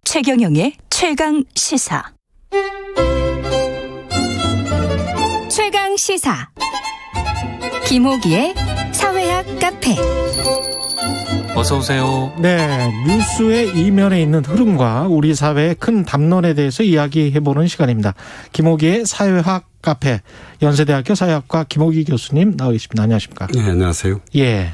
최경영의 최강 시사. 최강 시사. 김호기의 사회학 카페. 어서 오세요. 네, 뉴스의 이면에 있는 흐름과 우리 사회의 큰 담론에 대해서 이야기해보는 시간입니다. 김호기의 사회학 카페. 연세대학교 사회학과 김호기 교수님 나와 계십니다. 안녕하십니까? 네, 안녕하세요. 예,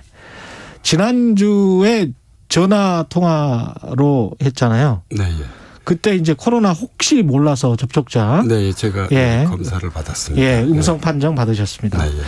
지난주에 전화 통화로 했잖아요. 네, 예. 그때 이제 코로나 혹시 몰라서 접촉자. 네, 제가 예. 검사를 받았습니다. 예, 음성 판정 받으셨습니다. 네,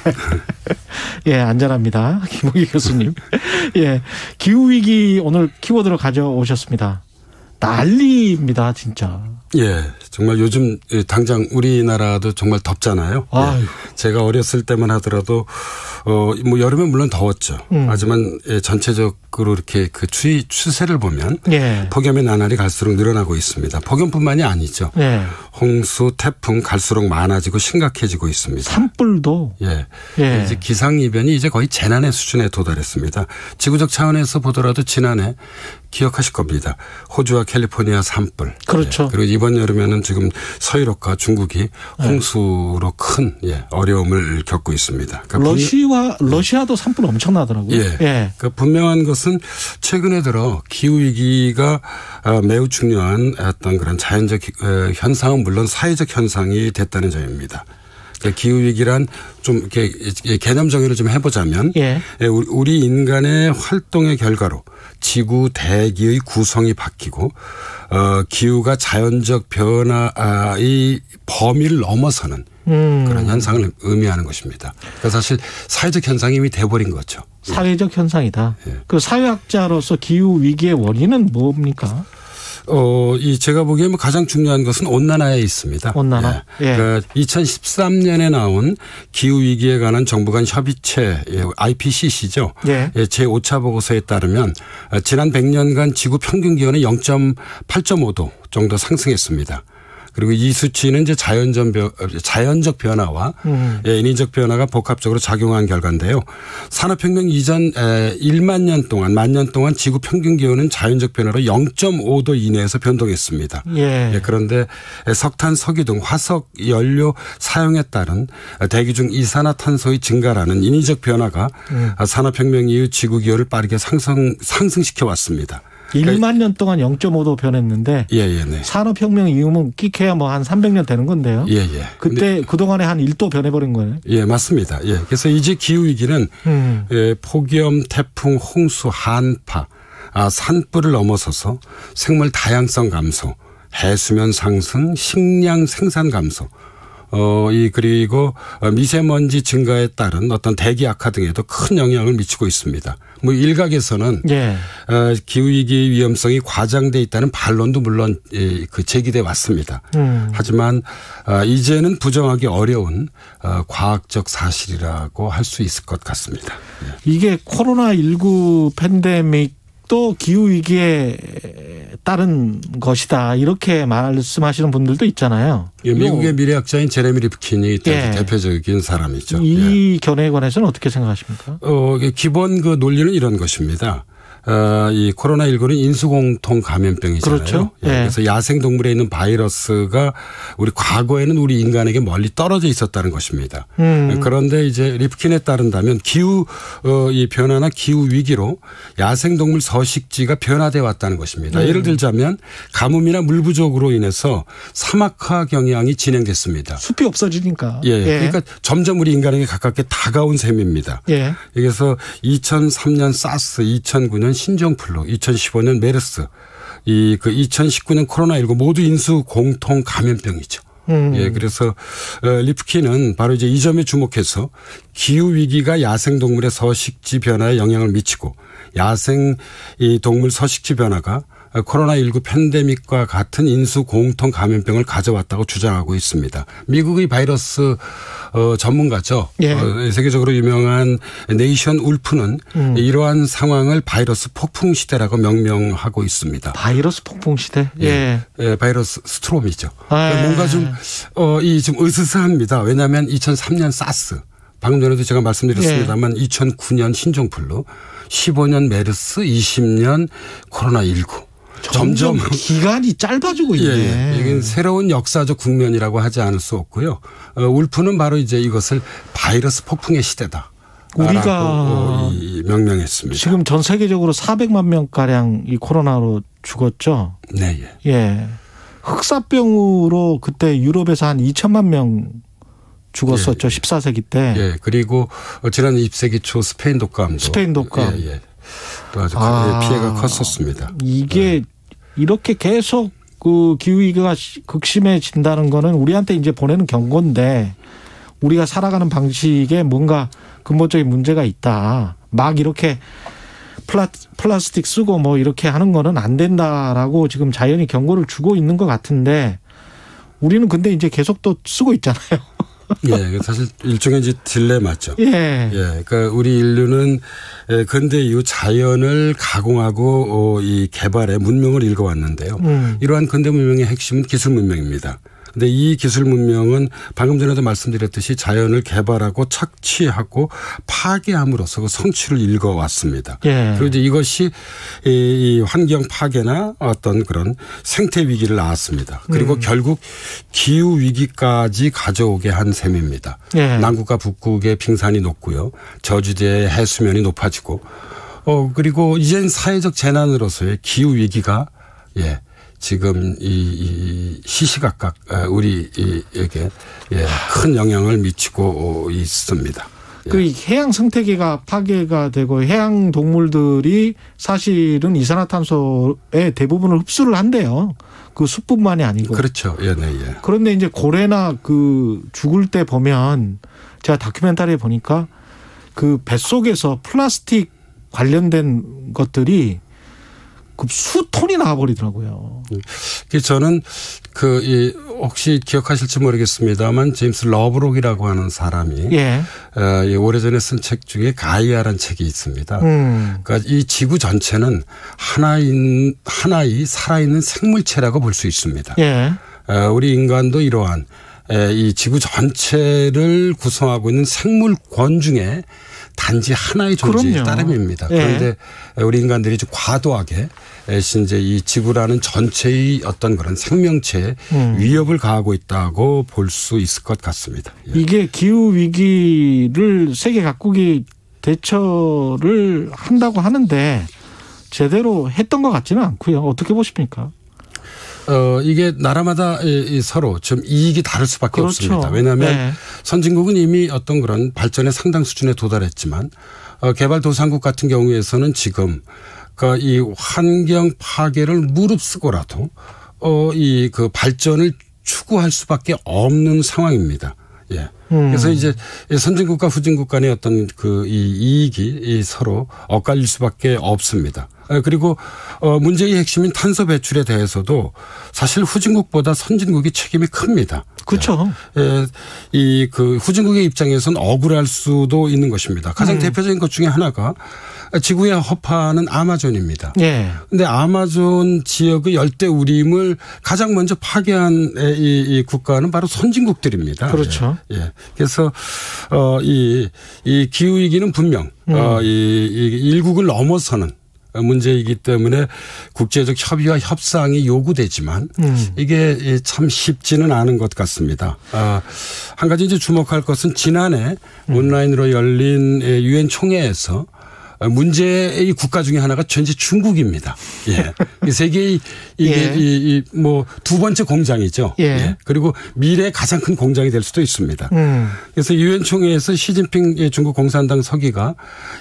예. 예, 안전합니다. 김호기 교수님. 예, 기후위기 오늘 키워드로 가져오셨습니다. 난리입니다, 진짜. 예, 정말 요즘 당장 우리나라도 정말 덥잖아요. 예. 제가 어렸을 때만 하더라도 뭐 여름에 물론 더웠죠. 하지만 전체적으로 이렇게 그 추세를 보면 예. 폭염의 나날이 갈수록 늘어나고 있습니다. 폭염뿐만이 아니죠. 예. 홍수, 태풍 갈수록 많아지고 심각해지고 있습니다. 산불도. 예. 예. 이제 기상이변이 이제 거의 재난의 수준에 도달했습니다. 지구적 차원에서 보더라도 지난해 기억하실 겁니다. 호주와 캘리포니아 산불. 그렇죠. 예. 그리고 이번 여름에는 지금 서유럽과 중국이 홍수로 큰 어려움을 겪고 있습니다. 그러니까 러시아도 산불 엄청나더라고요. 예. 예. 그러니까 분명한 것은 최근에 들어 기후 위기가 매우 중요한 어떤 그런 자연적 현상은 물론 사회적 현상이 됐다는 점입니다. 그러니까 기후 위기란 좀 이렇게 개념 정의를 좀 해보자면 예. 우리 인간의 활동의 결과로 지구 대기의 구성이 바뀌고 기후가 자연적 변화의 범위를 넘어서는 그런 현상을 의미하는 것입니다. 그러니까 사실 사회적 현상이 이미 돼버린 거죠. 사회적 현상이다. 예. 그 사회학자로서 기후 위기의 원인은 뭡니까? 제가 보기에 뭐 가장 중요한 것은 온난화에 있습니다. 온난화. 예. 예. 그러니까 2013년에 나온 기후 위기에 관한 정부 간 협의체 IPCC죠. 예. 제5차 보고서에 따르면 지난 100년간 지구 평균 기온이 0.8.5도 정도 상승했습니다. 그리고 이 수치는 이제 자연적 변화와 인위적 변화가 복합적으로 작용한 결과인데요. 산업혁명 이전 1만 년 동안 지구 평균 기온은 자연적 변화로 0.5도 이내에서 변동했습니다. 예. 그런데 석탄, 석유 등 화석 연료 사용에 따른 대기 중 이산화탄소의 증가라는 인위적 변화가 산업혁명 이후 지구 기온을 빠르게 상승시켜 왔습니다. 1만 년 동안 0.5도 변했는데 네. 산업혁명 이후면 끼켜야 뭐 한 300년 되는 건데요. 예. 그때 그동안에 한 1도 변해버린 거예요. 예, 맞습니다. 예. 그래서 이제 기후위기는 폭염, 태풍, 홍수, 한파, 산불을 넘어서서 생물 다양성 감소, 해수면 상승, 식량 생산 감소, 그리고 미세먼지 증가에 따른 어떤 대기 악화 등에도 큰 영향을 미치고 있습니다. 뭐 일각에서는 예. 기후위기의 위험성이 과장돼 있다는 반론도 물론 제기돼 왔습니다. 하지만 이제는 부정하기 어려운 과학적 사실이라고 할 수 있을 것 같습니다. 이게 코로나19 팬데믹 또 기후위기에 따른 것이다. 이렇게 말씀하시는 분들도 있잖아요. 예, 미국의 미래학자인 제레미 리프킨이 대표적인 사람이죠. 이 견해에 관해서는 어떻게 생각하십니까? 기본 그 논리는 이런 것입니다. 이 코로나19는 인수공통 감염병이잖아요. 그렇죠. 예. 그래서 야생동물에 있는 바이러스가 우리 과거에는 우리 인간에게 멀리 떨어져 있었다는 것입니다. 그런데 이제 리프킨에 따른다면 기후 이 변화나 기후 위기로 야생동물 서식지가 변화돼 왔다는 것입니다. 예를 들자면 가뭄이나 물 부족으로 인해서 사막화 경향이 진행됐습니다. 숲이 없어지니까. 예. 그러니까 점점 우리 인간에게 가깝게 다가온 셈입니다. 예. 그래서 2003년 사스, 2009년 신종플루, 2015년 메르스, 2019년 코로나19 모두 인수 공통 감염병이죠. 예, 그래서 리프킨은 바로 이제 이 점에 주목해서 기후 위기가 야생 동물의 서식지 변화에 영향을 미치고 야생 이 동물 서식지 변화가 코로나19 팬데믹과 같은 인수 공통 감염병을 가져왔다고 주장하고 있습니다. 미국의 바이러스 전문가죠. 예. 세계적으로 유명한 네이션 울프는 이러한 상황을 바이러스 폭풍 시대라고 명명하고 있습니다. 바이러스 폭풍 시대? 예. 바이러스 스트롬이죠. 뭔가 좀 으스스합니다. 왜냐하면 2003년 사스, 방금 전에도 제가 말씀드렸습니다만 2009년 신종플루, 15년 메르스, 20년 코로나19. 점점 기간이 짧아지고 있네. 예, 이건 새로운 역사적 국면이라고 하지 않을 수 없고요. 울프는 바로 이제 이것을 바이러스 폭풍의 시대다. 우리가 명명했습니다. 지금 전 세계적으로 400만 명가량 이 코로나로 죽었죠. 네. 예. 예. 흑사병으로 그때 유럽에서 한 2천만 명 죽었었죠. 14세기 때. 예. 그리고 지난 20세기 초 스페인 독감도. 예. 또 아주 피해가 컸었습니다. 이게 이렇게 계속 그 기후위기가 극심해진다는 거는 우리한테 이제 보내는 경고인데 우리가 살아가는 방식에 뭔가 근본적인 문제가 있다. 막 이렇게 플라스틱 쓰고 뭐 이렇게 하는 거는 안 된다라고 지금 자연이 경고를 주고 있는 것 같은데 우리는 근데 이제 계속 또 쓰고 있잖아요. 예, 사실 일종의 이제 딜레마죠. 예. 그러니까 우리 인류는 근대 이후 자연을 가공하고 이 개발에 문명을 읽어왔는데요. 이러한 근대 문명의 핵심은 기술 문명입니다. 근데 이 기술 문명은 방금 전에도 말씀드렸듯이 자연을 개발하고 착취하고 파괴함으로써 그 성취를 읽어왔습니다. 예. 그리고 이제 이것이 이 환경 파괴나 어떤 그런 생태 위기를 낳았습니다. 그리고 결국 기후 위기까지 가져오게 한 셈입니다. 예. 남극과 북극의 빙산이 높고요. 저지대의 해수면이 높아지고 그리고 이젠 사회적 재난으로서의 기후 위기가 지금 이 시시각각 우리에게 큰 영향을 미치고 있습니다. 그 해양 생태계가 파괴가 되고 해양 동물들이 사실은 이산화탄소의 대부분을 흡수를 한대요. 그 숲뿐만이 아니고. 그렇죠. 예. 그런데 이제 고래나 그 죽을 때 보면 제가 다큐멘터리에 보니까 그 뱃속에서 플라스틱 관련된 것들이 그 수톤이 나와버리더라고요. 저는 혹시 기억하실지 모르겠습니다만 제임스 러브록이라고 하는 사람이 오래전에 쓴 책 중에 가이아라는 책이 있습니다. 그러니까 이 지구 전체는 하나의 살아있는 생물체라고 볼 수 있습니다. 우리 인간도 이러한 이 지구 전체를 구성하고 있는 생물권 중에 단지 하나의 존재의 따름입니다. 그런데 우리 인간들이 좀 과도하게 이제 이 지구라는 전체의 어떤 그런 생명체에 위협을 가하고 있다고 볼 수 있을 것 같습니다. 이게 기후 위기를 세계 각국이 대처를 한다고 하는데 제대로 했던 것 같지는 않고요. 어떻게 보십니까? 이게 나라마다 서로 좀 이익이 다를 수밖에 없습니다. 왜냐하면 선진국은 이미 어떤 그런 발전의 상당 수준에 도달했지만 개발도상국 같은 경우에서는 지금 이 환경 파괴를 무릅쓰고라도 이 그 발전을 추구할 수밖에 없는 상황입니다. 그래서 이제 선진국과 후진국 간의 어떤 이 이익이 서로 엇갈릴 수밖에 없습니다. 그리고 문제의 핵심인 탄소 배출에 대해서도 사실 후진국보다 선진국이 책임이 큽니다. 그렇죠. 이 그 후진국의 입장에서는 억울할 수도 있는 것입니다. 가장 대표적인 것 중에 하나가 지구의 허파는 아마존입니다. 그런데 아마존 지역의 열대우림을 가장 먼저 파괴한 이 국가는 바로 선진국들입니다. 그렇죠. 그래서 이 기후 위기는 분명 이 일국을 넘어서는 문제이기 때문에 국제적 협의와 협상이 요구되지만 이게 참 쉽지는 않은 것 같습니다. 한 가지 이제 주목할 것은 지난해 온라인으로 열린 유엔 총회에서 문제의 국가 중에 하나가 전체 중국입니다. 세계의 이게 뭐 두 번째 공장이죠. 그리고 미래의 가장 큰 공장이 될 수도 있습니다. 그래서 유엔 총회에서 시진핑 중국 공산당 서기가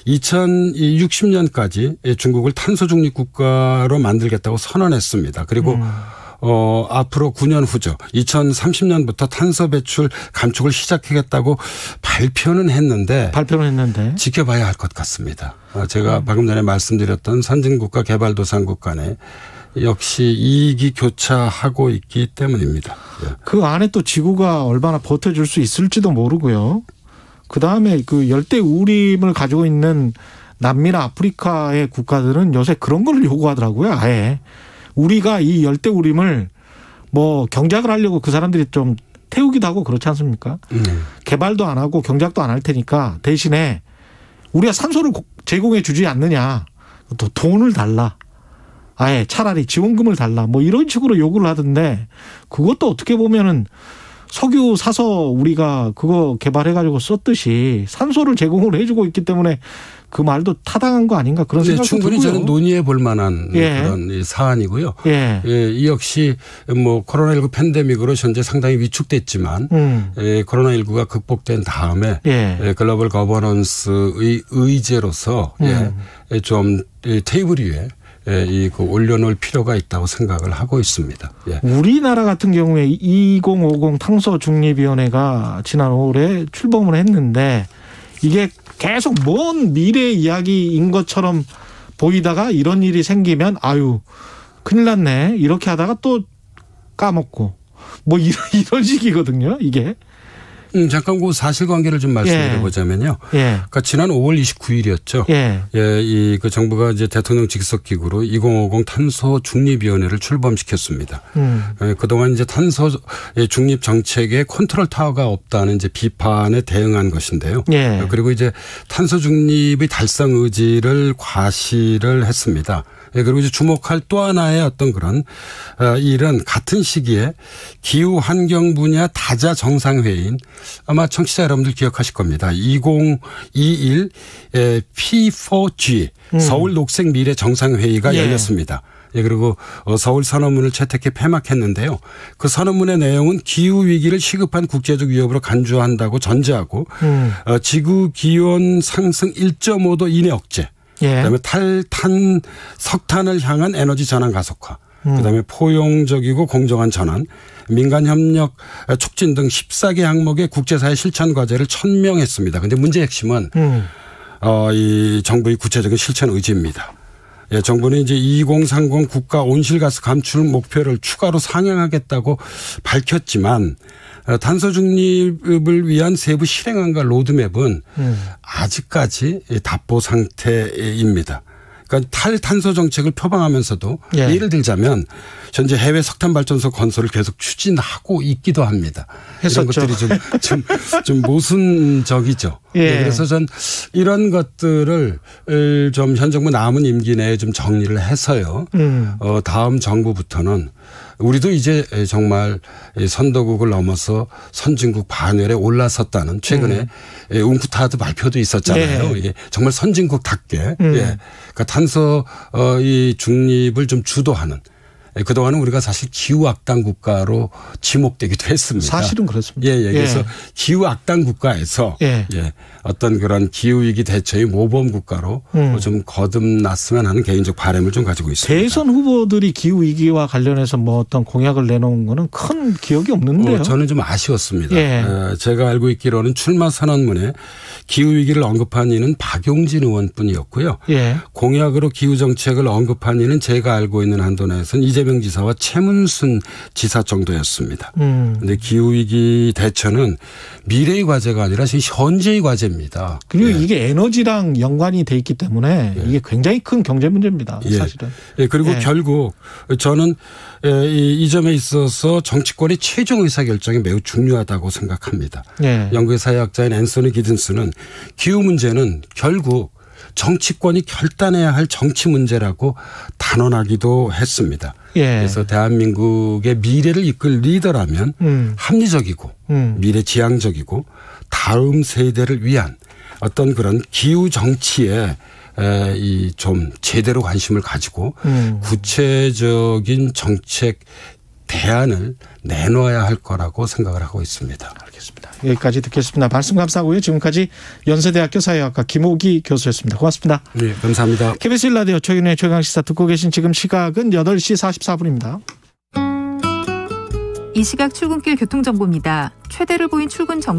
2060년까지 중국을 탄소 중립 국가로 만들겠다고 선언했습니다. 그리고 앞으로 9년 후죠. 2030년부터 탄소 배출 감축을 시작하겠다고 발표는 했는데 지켜봐야 할 것 같습니다. 제가 방금 전에 말씀드렸던 선진국과 개발도상국 간에 역시 이익이 교차하고 있기 때문입니다. 그 안에 또 지구가 얼마나 버텨줄 수 있을지도 모르고요. 그다음에 그 열대우림을 가지고 있는 남미나 아프리카의 국가들은 요새 그런 걸 요구하더라고요. 아예. 우리가 이 열대우림을 뭐 경작을 하려고 그 사람들이 좀 태우기도 하고 그렇지 않습니까? 개발도 안 하고 경작도 안 할 테니까 대신에 우리가 산소를 제공해 주지 않느냐. 또 돈을 달라. 아예 차라리 지원금을 달라 뭐 이런 식으로 요구를 하던데 그것도 어떻게 보면은 석유 사서 우리가 그거 개발해가지고 썼듯이 산소를 제공을 해주고 있기 때문에 그 말도 타당한 거 아닌가 그런 생각도 충분히 들고요. 저는 논의해 볼 만한 그런 사안이고요. 이 역시 뭐 코로나19 팬데믹으로 현재 상당히 위축됐지만 코로나19가 극복된 다음에 글로벌 거버넌스의 의제로서 좀 테이블 위에 그 올려놓을 필요가 있다고 생각을 하고 있습니다. 우리나라 같은 경우에 2050 탄소중립위원회가 지난 5월에 출범을 했는데 이게 계속 먼 미래 이야기인 것처럼 보이다가 이런 일이 생기면 아유 큰일 났네 이렇게 하다가 또 까먹고 뭐 이런 식이거든요 이게. 잠깐 그 사실관계를 좀 말씀드려 보자면요. 그러니까 지난 5월 29일이었죠. 이 그 정부가 이제 대통령 직속기구로 2050 탄소 중립위원회를 출범시켰습니다. 그동안 이제 탄소 중립 정책에 컨트롤 타워가 없다는 이제 비판에 대응한 것인데요. 그리고 이제 탄소 중립의 달성 의지를 과시를 했습니다. 그리고 이제 주목할 또 하나의 어떤 그런 일은 같은 시기에 기후 환경 분야 다자 정상회의인 아마 청취자 여러분들 기억하실 겁니다. 2021 P4G 서울 녹색 미래 정상회의가 열렸습니다. 그리고 서울 선언문을 채택해 폐막했는데요. 그 선언문의 내용은 기후 위기를 시급한 국제적 위협으로 간주한다고 전제하고 지구 기온 상승 1.5도 이내 억제. 그다음에 석탄을 향한 에너지 전환 가속화. 그다음에 포용적이고 공정한 전환, 민간 협력 촉진 등 14개 항목의 국제사회 실천 과제를 천명했습니다. 그런데 문제의 핵심은 이 정부의 구체적인 실천 의지입니다. 정부는 이제 2030 국가 온실가스 감축 목표를 추가로 상향하겠다고 밝혔지만 탄소 중립을 위한 세부 실행안과 로드맵은 아직까지 답보 상태입니다. 그러니까 탈탄소 정책을 표방하면서도 예를 들자면 현재 해외 석탄 발전소 건설을 계속 추진하고 있기도 합니다. 했었죠. 이런 것들이 좀 모순적이죠. 그래서 전 이런 것들을 좀 현 정부 남은 임기 내에 좀 정리를 해서요. 다음 정부부터는 우리도 이제 정말 선도국을 넘어서 선진국 반열에 올라섰다는 최근에 웅쿠타드 발표도 있었잖아요. 이게 정말 선진국답게 그러니까 탄소 이 중립을 좀 주도하는. 그동안은 우리가 사실 기후악당 국가로 지목되기도 했습니다. 사실은 그렇습니다. 그래서 기후악당 국가에서 어떤 그런 기후위기 대처의 모범 국가로 좀 거듭났으면 하는 개인적 바람을 좀 가지고 있습니다. 대선 후보들이 기후위기와 관련해서 뭐 어떤 공약을 내놓은 거는 큰 기억이 없는데요. 저는 좀 아쉬웠습니다. 제가 알고 있기로는 출마 선언문에 기후위기를 언급한 이는 박용진 의원뿐이었고요. 공약으로 기후정책을 언급한 이는 제가 알고 있는 한도 내에서는 이재명 지사와 최문순 지사 정도였습니다. 그런데 기후위기 대처는 미래의 과제가 아니라 지금 현재의 과제입니다. 그리고 이게 에너지랑 연관이 돼 있기 때문에 이게 굉장히 큰 경제 문제입니다. 사실은. 그리고 결국 저는 이 점에 있어서 정치권의 최종 의사결정이 매우 중요하다고 생각합니다. 영국의 사회학자인 앤서니 기든스는 기후 문제는 결국 정치권이 결단해야 할 정치 문제라고 단언하기도 했습니다. 그래서 대한민국의 미래를 이끌 리더라면 합리적이고 미래지향적이고 다음 세대를 위한 어떤 그런 기후 정치에 이 좀 제대로 관심을 가지고 구체적인 정책 대안을 내놓아야 할 거라고 생각을 하고 있습니다. 알겠습니다. 여기까지 듣겠습니다. 말씀 감사하고요. 지금까지 연세대학교 사회학과 김호기 교수였습니다. 고맙습니다. 네, 감사합니다. KBS 1라디오 최근의 최강시사 듣고 계신 지금 시각은 8시 44분입니다. 이 시각 출근길 교통정보입니다. 최대를 보인 출근 정